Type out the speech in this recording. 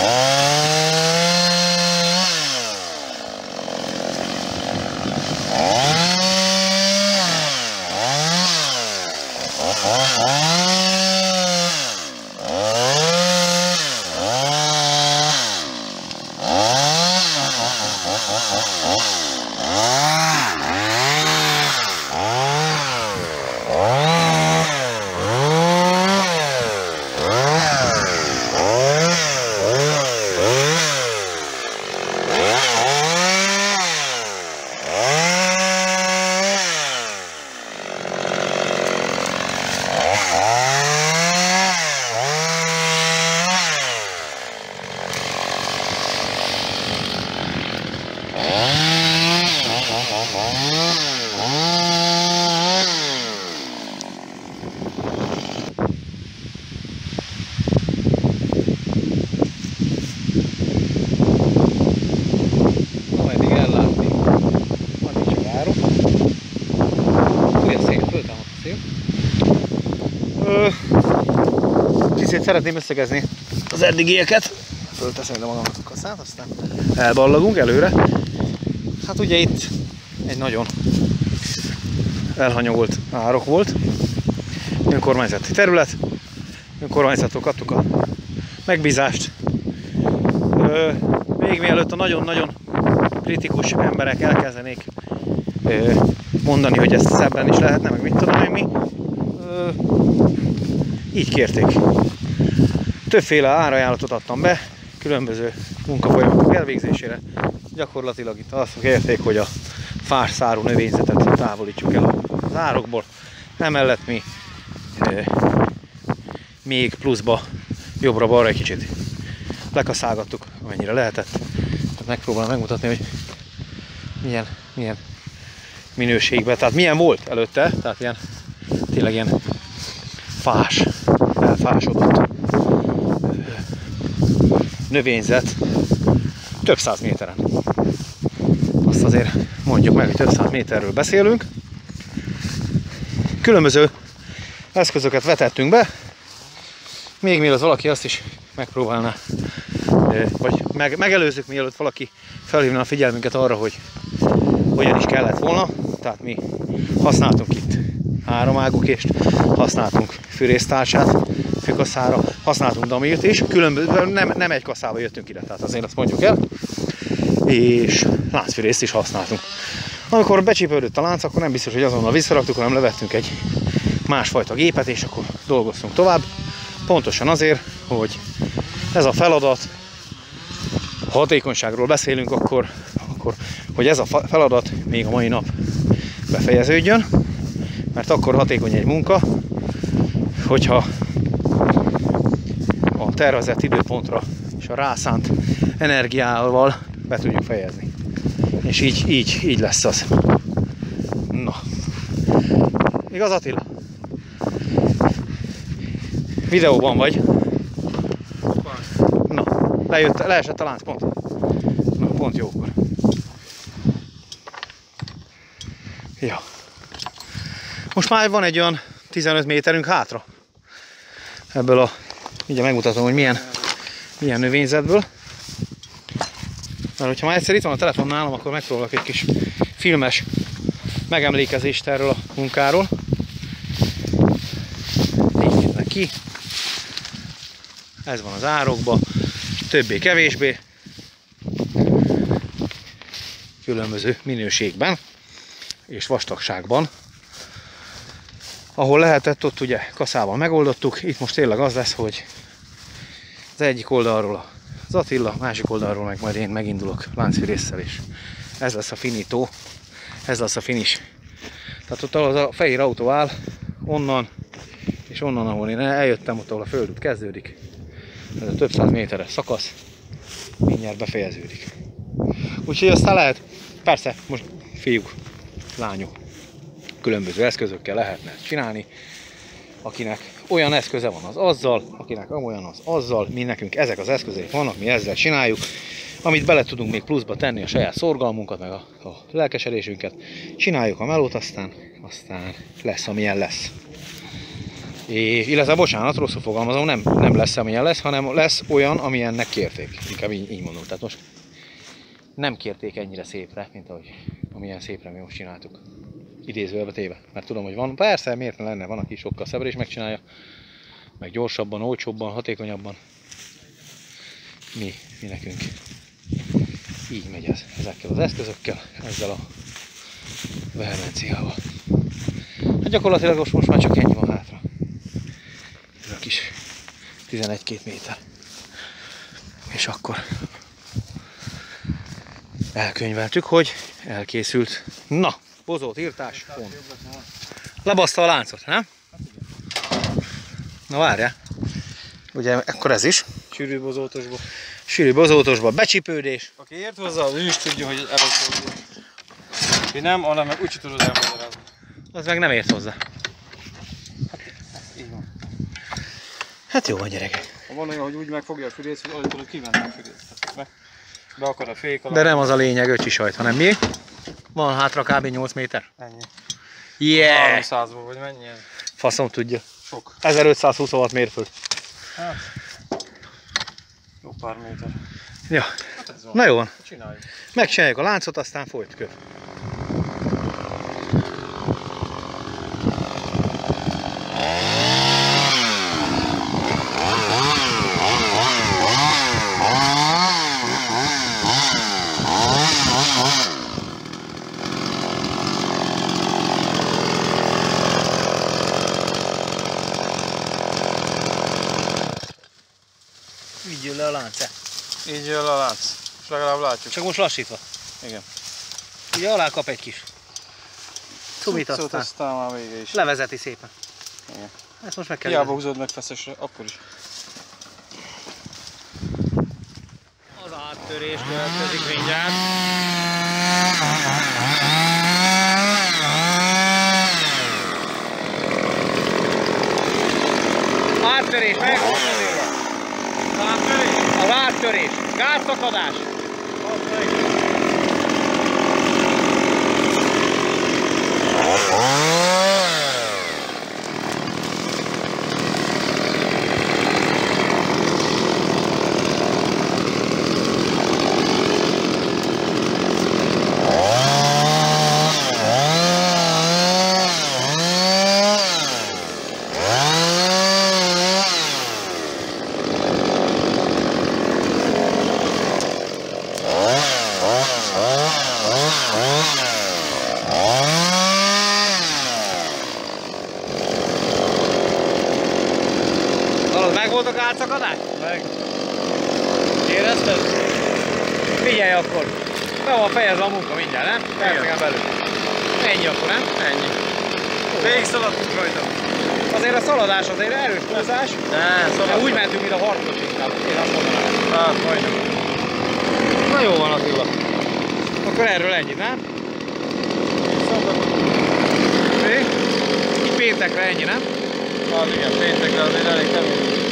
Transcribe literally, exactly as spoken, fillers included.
Kicsit szeretném összegezni az eddigieket. Fölteszem ide magamnak a kaszát, aztán elballagunk előre. Hát ugye itt egy nagyon elhanyagolt árok volt. Önkormányzati terület. Önkormányzattól kaptuk a megbízást. Ö, még mielőtt a nagyon-nagyon kritikus emberek elkezdenék ö, mondani, hogy ezt szebben is lehetne, meg mit tudom én mi. Ö, így kérték. Többféle árajánlatot adtam be, különböző munkafolyamatok elvégzésére. Gyakorlatilag itt azt kérték, hogy a fás szárú növényzetet távolítsuk el az árokból. Emellett mi e, még pluszba jobbra-balra egy kicsit lekaszálgattuk, amennyire lehetett. Tehát megpróbálom megmutatni, hogy milyen, milyen minőségben, tehát milyen volt előtte, tehát ilyen, tényleg ilyen fás, elfásodott növényzet több száz méteren. Azt azért mondjuk meg, hogy több száz méterről beszélünk. Különböző eszközöket vetettünk be, még mielőtt valaki azt is megpróbálna, vagy meg, megelőzzük, mielőtt valaki felhívna a figyelmünket arra, hogy hogyan is kellett volna. Tehát mi használtunk itt háromágukést, használtunk fűrésztálcsát, fűkaszára, használtunk damilt is, különböző, nem, nem egy kaszába jöttünk ide, tehát azért azt mondjuk el, és láncfűrészt is használtunk. Amikor becsípődött a lánc, akkor nem biztos, hogy azonnal visszaraktuk, hanem levettünk egy másfajta gépet, és akkor dolgoztunk tovább. Pontosan azért, hogy ez a feladat, ha hatékonyságról beszélünk, akkor, akkor hogy ez a feladat még a mai nap befejeződjön, mert akkor hatékony egy munka, hogyha a tervezett időpontra és a rászánt energiával be tudjuk fejezni. És így, így, így lesz az. Na. Igaz, Attila? Videóban vagy? Na, lejött, leesett a lánc pont. Na, pont jókor. Ja. Most már van egy olyan tizenöt méterünk hátra. Ebből a, ugye megmutatom, hogy milyen, milyen növényzetből. Mert hogyha már egyszer itt van a telefon nálam, akkor megpróbálok egy kis filmes megemlékezést erről a munkáról. Így néznek ki. Ez van az árokban, többé-kevésbé. Különböző minőségben és vastagságban. Ahol lehetett, ott ugye kaszával megoldottuk. Itt most tényleg az lesz, hogy az egyik oldalról az Attila, a másik oldalról meg majd én megindulok láncfűrésszel, és ez lesz a finító, ez lesz a finish. Tehát ott az a fehér autó áll, onnan és onnan, ahol én eljöttem, ott ahol a földút kezdődik. Ez a több száz méteres szakasz mindjárt befejeződik. Úgyhogy aztán lehet, persze, most fiúk, lányok, különböző eszközökkel lehetne ezt csinálni. Akinek olyan eszköze van, az azzal, akinek olyan, az azzal, mi nekünk ezek az eszközeik vannak, mi ezzel csináljuk. Amit bele tudunk még pluszba tenni a saját szorgalmunkat, meg a, a lelkesedésünket, csináljuk a melót, aztán, aztán lesz, amilyen lesz. És, illetve bocsánat, rosszul fogalmazom, nem, nem lesz amilyen lesz, hanem lesz olyan, amilyennek kérték. Inkább így, így mondom. Tehát most nem kérték ennyire szépre, mint ahogy amilyen szépre mi most csináltuk. Idézőjelbe téve. Mert tudom, hogy van, persze, miért ne lenne, van, aki sokkal szebbre is megcsinálja. Meg gyorsabban, olcsóbban, hatékonyabban. Mi, mi nekünk. Így megy ez. Ezekkel az eszközökkel, ezzel a vehemenciával. Hát gyakorlatilag most, most már csak ennyi van hátra. Ez a kis tizenegy-két méter. És akkor elkönyveltük, hogy elkészült. Na, bozót, írtás, pont. Lebaszta a láncot, nem? Na várjál. Ugye akkor ez is. Sűrű bozótosba. Sűrű bozótosba, becsipődés. Aki ért hozzá, az ő is tudja, hogy először. Én nem, hanem meg úgy tudod elmagyarázni. Az meg nem ért hozzá. Így van. Hát jó van, gyerekek. Ha van olyan, hogy úgy megfogja a fürét, hogy alig tudod kivenni a fürét. Be, be akar a fék alá. De nem az a lényeg, öcsi sajt, hanem mi? Van hátra kb. nyolc méter. Ennyi. Yeah! háromszázból vagy mennyi ez? Faszom tudja. Sok. ezerötszázhuszonhat mérföld. Hát. Jó pár méter. Ja. Hát ez van. Na jó van. Csináljuk. Megcsináljuk a láncot, aztán folytatjuk. Így jön le a lánc. Így jön a lánc. És legalább látjuk. Csak most lassítva. Igen. Ugye alá kap egy kis cumit, Cuccot, aztán aztán már vége is. levezeti szépen. Igen. Ezt most meg kell Hiába vezetni. húzod meg feszesre, akkor is. Az áttörés következik mindjárt. Áttörés, meg volt azért. Az áttörés, gázszakadás. Meg volt a gátszakadás? Meg. Érezted? Figyelj akkor! Be van fejezve a munka mindjárt, nem? Percegen belül. Ennyi akkor, nem? Ennyi. Végig szaladtunk rajta. Azért a szaladás azért erős húzás. Ne, De úgy mentünk, mint a harcos inkább. Én azt mondanám. Hát, majdnem. Na jó van, Attila. Akkor erről ennyi, nem? Mi? Így péntekre ennyi, nem? Hát igen, péntekre azért elég kemény.